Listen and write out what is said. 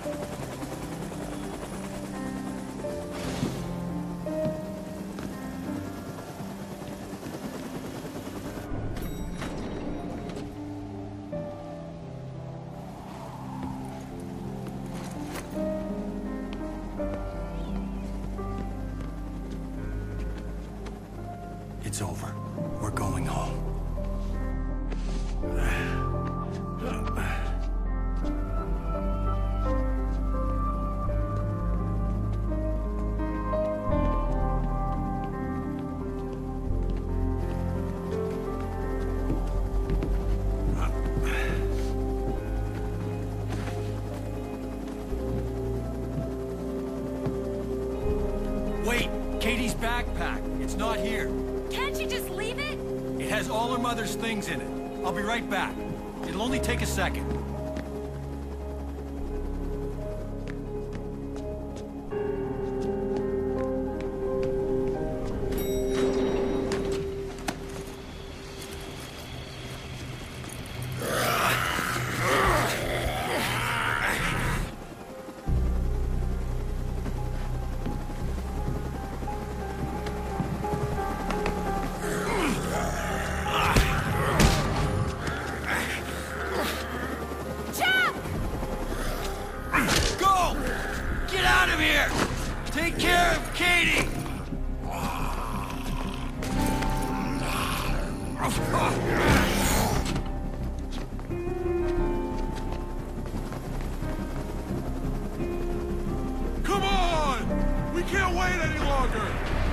It's over. We're going home. Wait! Katie's backpack. It's not here. Can't you just leave it? It has all her mother's things in it. I'll be right back. It'll only take a second. Take care of Katie! Come on! We can't wait any longer!